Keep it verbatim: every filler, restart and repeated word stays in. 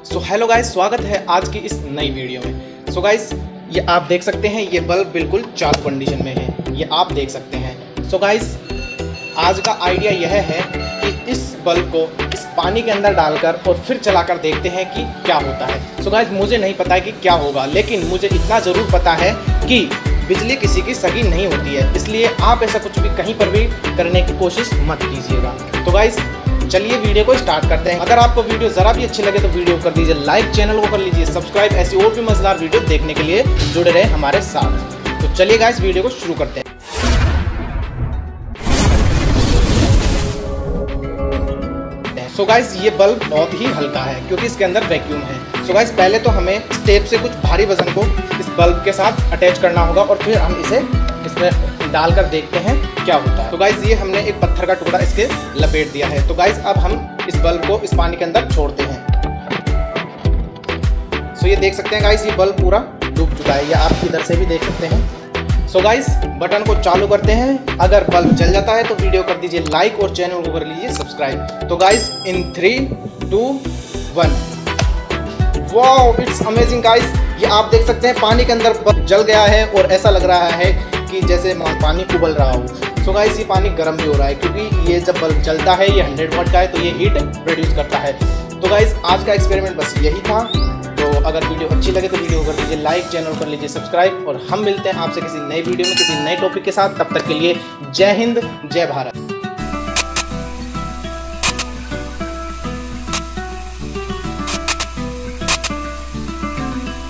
So hello guys, स्वागत है आज की इस नई वीडियो में। सो so गाइस, ये आप देख सकते हैं ये बल्ब बिल्कुल चालू कंडीशन में है, ये आप देख सकते हैं। सो so गाइस, आज का आइडिया यह है कि इस बल्ब को इस पानी के अंदर डालकर और फिर चलाकर देखते हैं कि क्या होता है। सो so गाइस, मुझे नहीं पता है कि क्या होगा, लेकिन मुझे इतना ज़रूर पता है कि बिजली किसी की सगी नहीं होती है, इसलिए आप ऐसा कुछ भी कहीं पर भी करने की कोशिश मत कीजिएगा। तो गाइस, चलिए वीडियो को स्टार्ट करते हैं। अगर आपको वीडियो ज़रा भी अच्छी लगे तो वीडियो कर दीजिए लाइक, चैनल को कर लीजिए सब्सक्राइब। ऐसी और भी मजेदार वीडियो देखने के लिए जुड़े रहे हमारे साथ। तो चलिए गाइस, वीडियो को शुरू करते हैं। सो so गाइस, ये बल्ब बहुत ही हल्का है क्योंकि इसके अंदर वैक्यूम है। सो so गाइस, पहले तो हमें स्टेप से कुछ भारी वजन को इस बल्ब के साथ अटैच करना होगा और फिर हम इसे इसमें डालकर देखते हैं क्या होता है। तो गाइस, ये हमने एक पत्थर का टुकड़ा इसके लपेट दिया है। तो गाइस, अब हम इस बल्ब को इस पानी के अंदर छोड़ते हैं। सो so ये देख सकते हैं गाइस, ये बल्ब पूरा डूब चुका है, या आप इधर से भी देख सकते हैं। सो गाइस, बटन को चालू करते हैं। अगर बल्ब जल जाता है तो वीडियो कर दीजिए लाइक और चैनल को कर लीजिए सब्सक्राइब। तो guys, in three two one, wow, it's amazing guys. ये आप देख सकते हैं पानी के अंदर बल्ब जल गया है और ऐसा लग रहा है कि जैसे पानी उबल रहा हो। सो गाइस, ये पानी गर्म भी हो रहा है क्योंकि ये जब बल्ब जलता है ये हंड्रेड वाट का है तो ये हीट प्रोड्यूस करता है। तो गाइस, आज का एक्सपेरिमेंट बस यही था। तो अगर वीडियो अच्छी लगे तो वीडियो कर लीजिए लाइक, चैनल कर लीजिए सब्सक्राइब, और हम मिलते हैं आपसे किसी नई वीडियो में किसी नए टॉपिक के साथ। तब तक के लिए जय हिंद, जय भारत।